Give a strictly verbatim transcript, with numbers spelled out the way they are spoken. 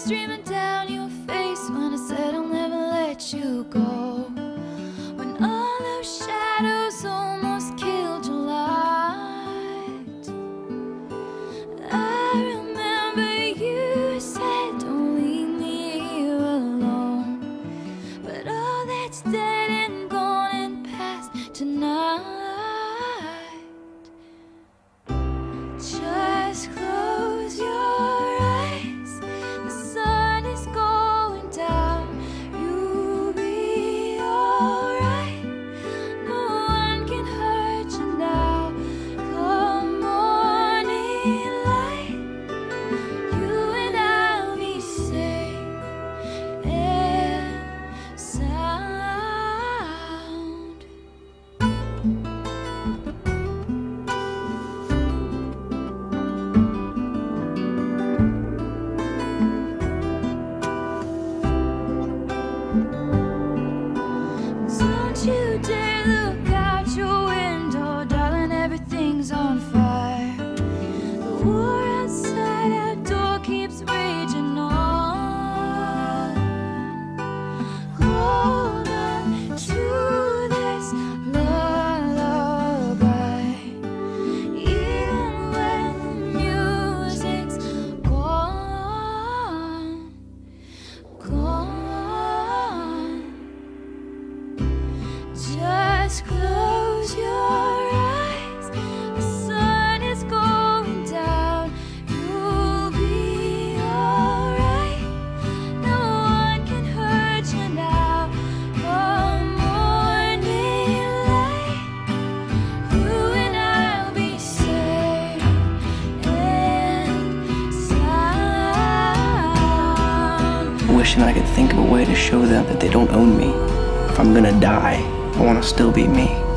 streaming down your face when I said I'll never let you go. When all those shadows almost killed your light, I remember you said don't leave me here alone. But all that's dead and gone and past tonight. Just close your eyes, the sun is going down. You'll be alright, no one can hurt you now. Come morning light, you and I'll be safe and sound. Don't you dare look out your window, darling, everything's on fire. The war outside our door keeps raging on. Hold on to this lullaby, even when the music's gone, gone. Just close your eyes, the sun is going down. You'll be alright, no one can hurt you now. Come morning light, you and I'll be safe and sound. Wishing I could think of a way to show them that they don't own me. If I'm gonna die, I wanna still be me.